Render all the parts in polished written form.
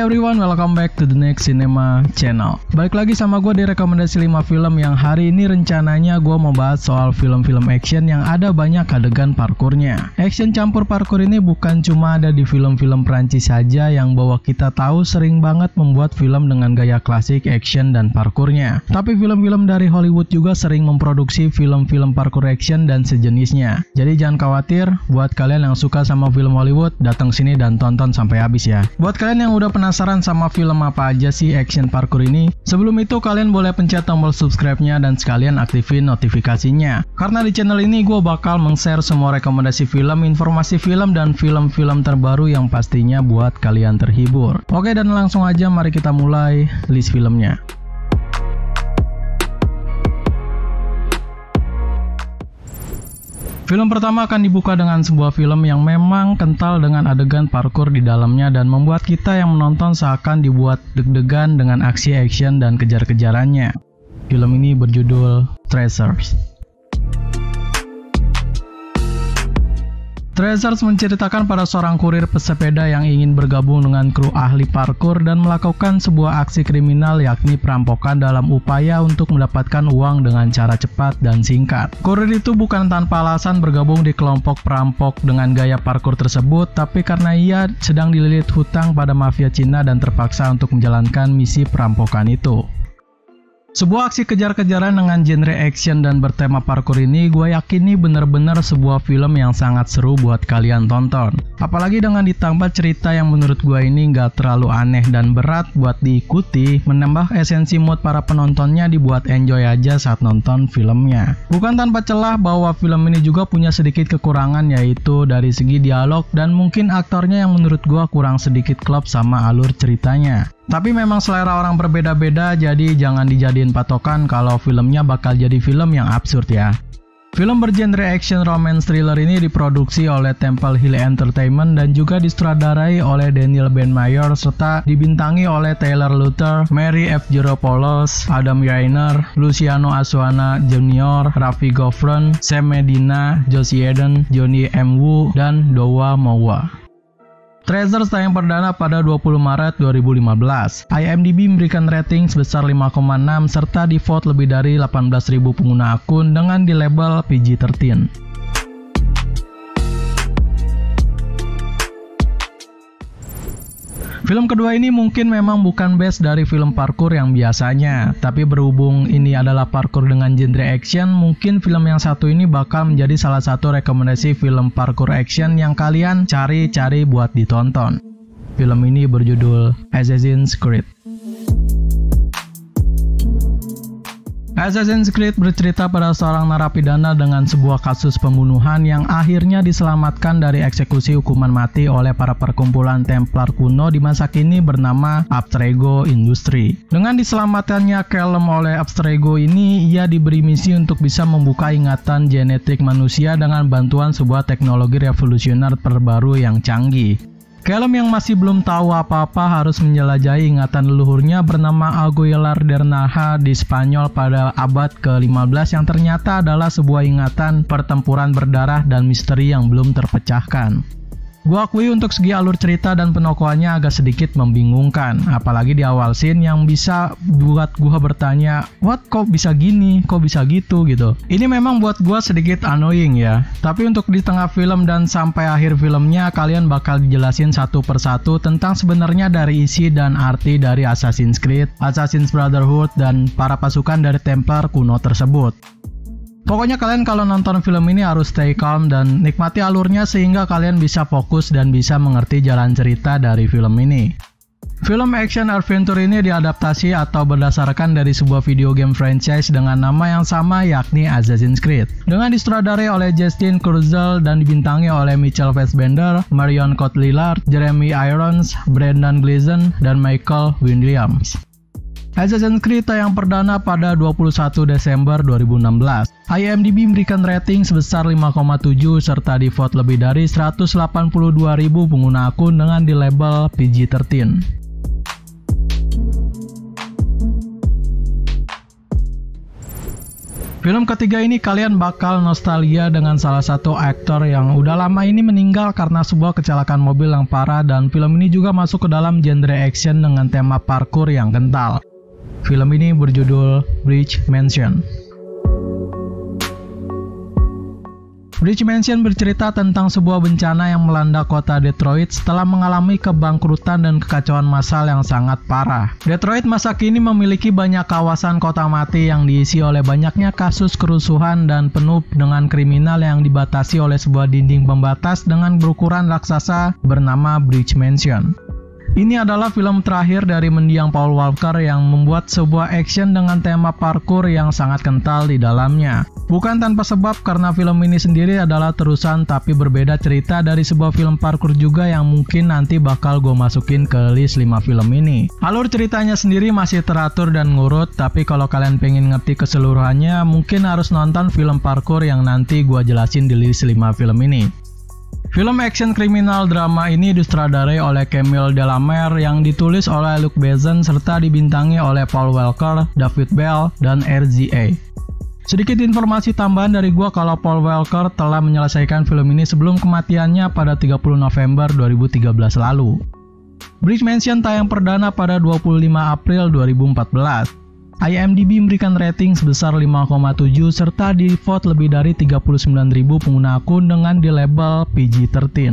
everyone, welcome back to the Next Cinema Channel. Balik lagi sama gue di rekomendasi 5 film yang hari ini rencananya gue mau bahas soal film-film action yang ada banyak adegan parkurnya. Action campur parkur ini bukan cuma ada di film-film Prancis saja yang bahwa kita tahu sering banget membuat film dengan gaya klasik action dan parkurnya. Tapi film-film dari Hollywood juga sering memproduksi film-film parkur action dan sejenisnya. Jadi jangan khawatir, buat kalian yang suka sama film Hollywood, datang sini dan tonton sampai habis ya. Buat kalian yang udah penasaran sama film apa aja sih action parkour ini, sebelum itu kalian boleh pencet tombol subscribe-nya dan sekalian aktifin notifikasinya. Karena di channel ini gue bakal meng-share semua rekomendasi film, informasi film, dan film-film terbaru yang pastinya buat kalian terhibur. Oke, dan langsung aja mari kita mulai list filmnya. Film pertama akan dibuka dengan sebuah film yang memang kental dengan adegan parkur di dalamnya dan membuat kita yang menonton seakan dibuat deg-degan dengan aksi action dan kejar-kejarannya. Film ini berjudul Treasures. Treasures menceritakan pada seorang kurir pesepeda yang ingin bergabung dengan kru ahli parkur dan melakukan sebuah aksi kriminal yakni perampokan dalam upaya untuk mendapatkan uang dengan cara cepat dan singkat. Kurir itu bukan tanpa alasan bergabung di kelompok perampok dengan gaya parkur tersebut, tapi karena ia sedang dililit hutang pada mafia Cina dan terpaksa untuk menjalankan misi perampokan itu. Sebuah aksi kejar-kejaran dengan genre action dan bertema parkour ini gue yakin nih bener-bener sebuah film yang sangat seru buat kalian tonton. Apalagi dengan ditambah cerita yang menurut gue ini gak terlalu aneh dan berat buat diikuti, menambah esensi mood para penontonnya dibuat enjoy aja saat nonton filmnya. Bukan tanpa celah bahwa film ini juga punya sedikit kekurangan, yaitu dari segi dialog dan mungkin aktornya yang menurut gue kurang sedikit klop sama alur ceritanya. Tapi memang selera orang berbeda-beda, jadi jangan dijadiin patokan kalau filmnya bakal jadi film yang absurd ya. Film bergenre action romance thriller ini diproduksi oleh Temple Hill Entertainment dan juga disutradarai oleh Daniel Ben-Mayer serta dibintangi oleh Taylor Lautner, Mary F. Geropoulos, Adam Reiner, Luciano Asuana Jr., Raffi Gofron, Sam Medina, Josie Eden, Johnny M. Woo, dan Dowa Mowa. Treasures tayang perdana pada 20 Maret 2015. IMDb memberikan rating sebesar 5,6 serta di-vote lebih dari 18.000 pengguna akun dengan di label PG-13. Film kedua ini mungkin memang bukan base dari film parkour yang biasanya, tapi berhubung ini adalah parkour dengan genre action, mungkin film yang satu ini bakal menjadi salah satu rekomendasi film parkour action yang kalian cari-cari buat ditonton. Film ini berjudul Assassin's Creed. Assassin's Creed bercerita pada seorang narapidana dengan sebuah kasus pembunuhan yang akhirnya diselamatkan dari eksekusi hukuman mati oleh para perkumpulan Templar kuno di masa kini bernama Abstergo Industri. Dengan diselamatkannya Callum oleh Abstergo ini, ia diberi misi untuk bisa membuka ingatan genetik manusia dengan bantuan sebuah teknologi revolusioner terbaru yang canggih. Callum yang masih belum tahu apa-apa harus menjelajahi ingatan leluhurnya bernama Aguilar Dernaja di Spanyol pada abad ke-15 yang ternyata adalah sebuah ingatan pertempuran berdarah dan misteri yang belum terpecahkan. Gua akui untuk segi alur cerita dan penokohannya agak sedikit membingungkan, apalagi di awal scene yang bisa buat gua bertanya, what, kok bisa gini, kok bisa gitu. Ini memang buat gua sedikit annoying ya, tapi untuk di tengah film dan sampai akhir filmnya kalian bakal dijelasin satu persatu tentang sebenarnya dari isi dan arti dari Assassin's Creed, Assassin's Brotherhood, dan para pasukan dari Templar kuno tersebut. Pokoknya kalian kalau nonton film ini harus stay calm dan nikmati alurnya sehingga kalian bisa fokus dan bisa mengerti jalan cerita dari film ini. Film action adventure ini diadaptasi atau berdasarkan dari sebuah video game franchise dengan nama yang sama yakni Assassin's Creed. Dengan disutradarai oleh Justin Kurzel dan dibintangi oleh Michael Fassbender, Marion Cotillard, Jeremy Irons, Brendan Gleeson, dan Michael Williams. Assassin's Creed tayang perdana pada 21 Desember 2016. IMDb memberikan rating sebesar 5,7 serta di-vote lebih dari 182.000 pengguna akun dengan di label PG-13. Film ketiga ini kalian bakal nostalgia dengan salah satu aktor yang udah lama ini meninggal karena sebuah kecelakaan mobil yang parah, dan film ini juga masuk ke dalam genre action dengan tema parkour yang kental. Film ini berjudul Bridge Mansion. Bridge Mansion bercerita tentang sebuah bencana yang melanda kota Detroit setelah mengalami kebangkrutan dan kekacauan massal yang sangat parah. Detroit masa kini memiliki banyak kawasan kota mati yang diisi oleh banyaknya kasus kerusuhan dan penuh dengan kriminal yang dibatasi oleh sebuah dinding pembatas dengan berukuran raksasa bernama Bridge Mansion. Ini adalah film terakhir dari mendiang Paul Walker yang membuat sebuah action dengan tema parkour yang sangat kental di dalamnya. Bukan tanpa sebab, karena film ini sendiri adalah terusan tapi berbeda cerita dari sebuah film parkour juga yang mungkin nanti bakal gue masukin ke list 5 film ini. Alur ceritanya sendiri masih teratur dan ngurut, tapi kalau kalian pengen ngerti keseluruhannya mungkin harus nonton film parkour yang nanti gue jelasin di list 5 film ini. Film action kriminal drama ini disutradarai oleh Camille Delamere yang ditulis oleh Luc Besson serta dibintangi oleh Paul Walker, David Bell, dan RZA. Sedikit informasi tambahan dari gua kalau Paul Walker telah menyelesaikan film ini sebelum kematiannya pada 30 November 2013 lalu. Bridge Mansion tayang perdana pada 25 April 2014. IMDb memberikan rating sebesar 5,7 serta di-vote lebih dari 39.000 pengguna akun dengan di label PG-13.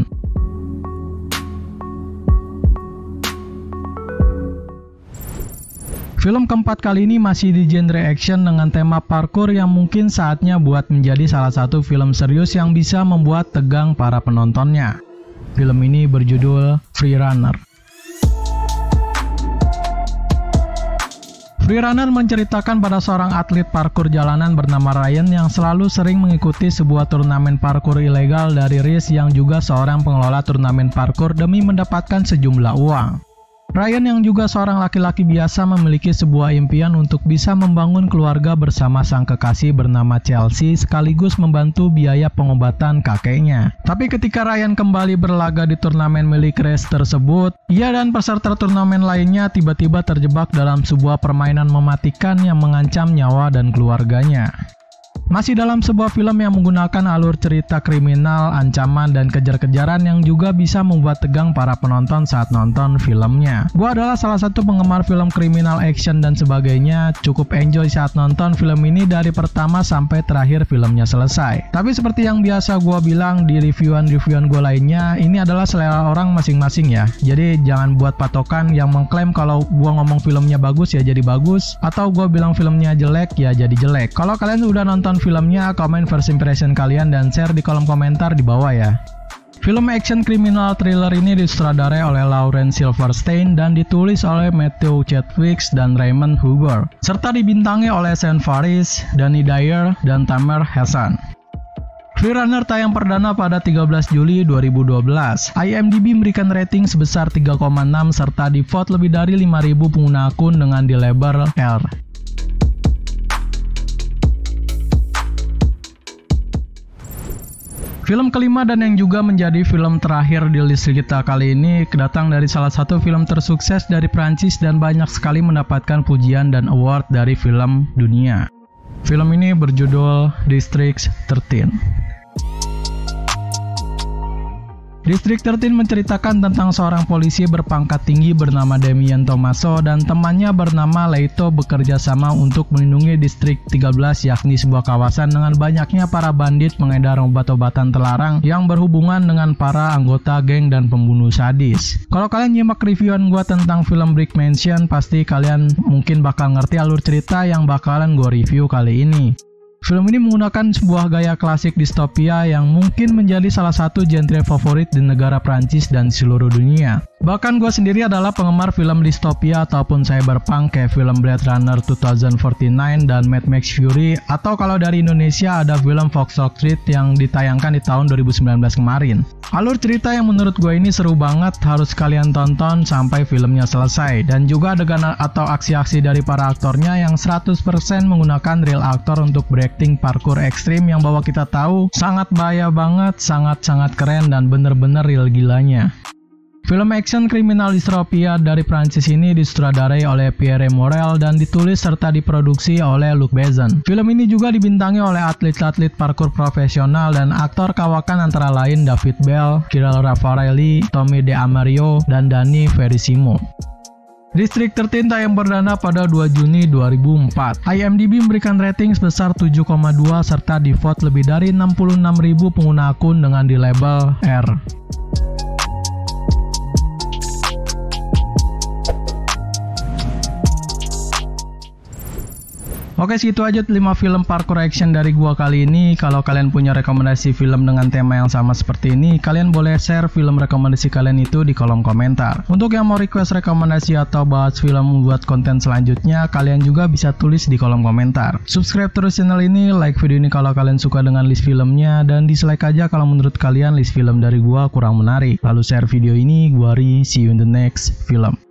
Film keempat kali ini masih di genre action dengan tema parkour yang mungkin saatnya buat menjadi salah satu film serius yang bisa membuat tegang para penontonnya. Film ini berjudul Free Runner. Free Runner menceritakan pada seorang atlet parkour jalanan bernama Ryan yang selalu sering mengikuti sebuah turnamen parkour ilegal dari Rhys yang juga seorang pengelola turnamen parkour demi mendapatkan sejumlah uang. Ryan yang juga seorang laki-laki biasa memiliki sebuah impian untuk bisa membangun keluarga bersama sang kekasih bernama Chelsea sekaligus membantu biaya pengobatan kakeknya. Tapi ketika Ryan kembali berlaga di turnamen milik Rhys tersebut, ia dan peserta turnamen lainnya tiba-tiba terjebak dalam sebuah permainan mematikan yang mengancam nyawa dan keluarganya. Masih dalam sebuah film yang menggunakan alur cerita kriminal, ancaman, dan kejar-kejaran yang juga bisa membuat tegang para penonton saat nonton filmnya. Gua adalah salah satu penggemar film kriminal, action, dan sebagainya. Cukup enjoy saat nonton film ini dari pertama sampai terakhir filmnya selesai. Tapi seperti yang biasa gua bilang di reviewan gua lainnya, ini adalah selera orang masing-masing ya. Jadi jangan buat patokan yang mengklaim kalau gua ngomong filmnya bagus ya jadi bagus, atau gua bilang filmnya jelek ya jadi jelek. Kalau kalian udah nonton filmnya, komen first impression kalian dan share di kolom komentar di bawah ya. Film action kriminal thriller ini disutradarai oleh Lauren Silverstein dan ditulis oleh Matthew Chadwick dan Raymond Huber, serta dibintangi oleh Sean Faris, Danny Dyer, dan Tamer Hassan. Free Runner tayang perdana pada 13 Juli 2012. IMDb memberikan rating sebesar 3,6 serta di-vote lebih dari 5.000 pengguna akun dengan di label R. Film kelima dan yang juga menjadi film terakhir di list kita kali ini datang dari salah satu film tersukses dari Prancis dan banyak sekali mendapatkan pujian dan award dari film dunia. Film ini berjudul District 13. District 13 menceritakan tentang seorang polisi berpangkat tinggi bernama Damien Tommaso dan temannya bernama Leito bekerja sama untuk melindungi Distrik 13, yakni sebuah kawasan dengan banyaknya para bandit pengedar obat-obatan terlarang yang berhubungan dengan para anggota geng dan pembunuh sadis. Kalau kalian nyimak reviewan gua tentang film Bridge Mansion, pasti kalian mungkin bakal ngerti alur cerita yang bakalan gua review kali ini. Film ini menggunakan sebuah gaya klasik distopia yang mungkin menjadi salah satu genre favorit di negara Prancis dan seluruh dunia. Bahkan gue sendiri adalah penggemar film distopia ataupun cyberpunk kayak film Blade Runner 2049 dan Mad Max Fury, atau kalau dari Indonesia ada film Foxtrot Street yang ditayangkan di tahun 2019 kemarin. Alur cerita yang menurut gue ini seru banget, harus kalian tonton sampai filmnya selesai. Dan juga adegan atau aksi-aksi dari para aktornya yang 100% menggunakan real aktor untuk berakting parkour ekstrim yang bahwa kita tahu sangat bahaya banget, sangat-sangat keren dan bener-bener real gilanya. Film action kriminal distopia dari Prancis ini disutradarai oleh Pierre Morel dan ditulis serta diproduksi oleh Luc Besson. Film ini juga dibintangi oleh atlet-atlet parkour profesional dan aktor kawakan antara lain David Bell, Kirill Raffaelli, Tommy D'Amario, dan Danny Verissimo. District 13 tayang perdana pada 2 Juni 2004. IMDb memberikan rating sebesar 7,2 serta di-vote lebih dari 66.000 pengguna akun dengan di label R. Oke, segitu aja 5 film parkour action dari gua kali ini. Kalau kalian punya rekomendasi film dengan tema yang sama seperti ini, kalian boleh share film rekomendasi kalian itu di kolom komentar. Untuk yang mau request rekomendasi atau bahas film buat konten selanjutnya, kalian juga bisa tulis di kolom komentar. Subscribe terus channel ini, like video ini kalau kalian suka dengan list filmnya, dan dislike aja kalau menurut kalian list film dari gua kurang menarik. Lalu share video ini, gua Ri, see you in the next film.